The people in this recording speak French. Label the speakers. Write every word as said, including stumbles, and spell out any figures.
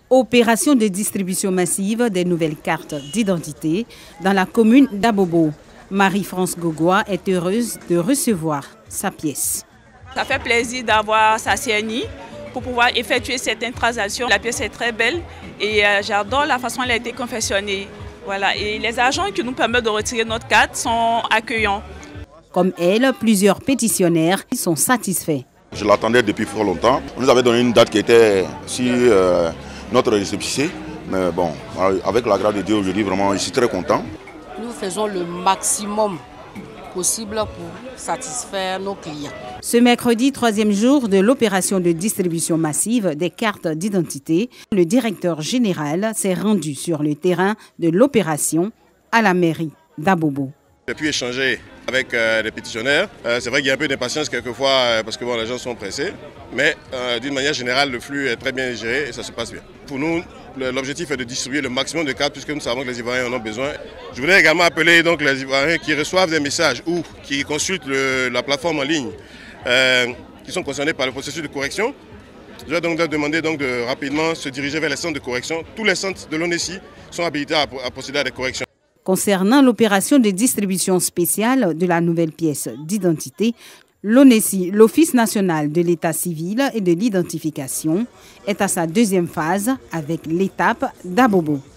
Speaker 1: Opération de distribution massive des nouvelles cartes d'identité dans la commune d'Abobo. Marie-France Gogoua est heureuse de recevoir sa pièce.
Speaker 2: Ça fait plaisir d'avoir sa C N I pour pouvoir effectuer certaines transactions. La pièce est très belle et euh, j'adore la façon dont elle a été confectionnée. Voilà. Et les agents qui nous permettent de retirer notre carte sont accueillants.
Speaker 1: Comme elle, plusieurs pétitionnaires sont satisfaits.
Speaker 3: Je l'attendais depuis fort longtemps. On nous avait donné une date qui était sur euh, notre récépissé. Mais bon, avec la grâce de Dieu aujourd'hui, vraiment, je suis très content.
Speaker 4: Nous faisons le maximum possible pour satisfaire nos clients.
Speaker 1: Ce mercredi, troisième jour de l'opération de distribution massive des cartes d'identité, le directeur général s'est rendu sur le terrain de l'opération à la mairie d'Abobo.
Speaker 5: J'ai pu échanger avec euh, les pétitionnaires. Euh, c'est vrai qu'il y a un peu d'impatience quelquefois euh, parce que bon, les gens sont pressés. Mais euh, d'une manière générale, le flux est très bien géré et ça se passe bien. Pour nous, l'objectif est de distribuer le maximum de cartes puisque nous savons que les Ivoiriens en ont besoin. Je voulais également appeler donc, les Ivoiriens qui reçoivent des messages ou qui consultent le, la plateforme en ligne, euh, qui sont concernés par le processus de correction. Je vais donc leur demander donc, de rapidement se diriger vers les centres de correction. Tous les centres de l'O N E S I sont habilités à, à procéder à des corrections.
Speaker 1: Concernant l'opération de distribution spéciale de la nouvelle pièce d'identité, l'O N E S I, l'Office national de l'état civil et de l'identification, est à sa deuxième phase avec l'étape d'Abobo.